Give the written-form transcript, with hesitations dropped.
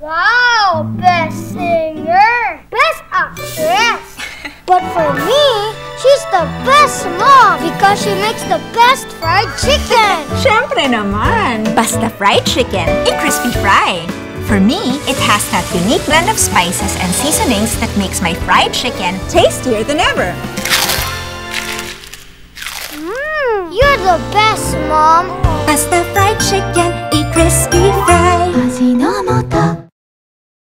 Wow! Best singer! Best actress! But for me, she's the best mom because she makes the best fried chicken! Syempre naman! Basta fried chicken, a crispy fry. For me, it has that unique blend of spices and seasonings that makes my fried chicken tastier than ever. You're the best, Mom! Basta fried chicken, a crispy fry. Ajinomoto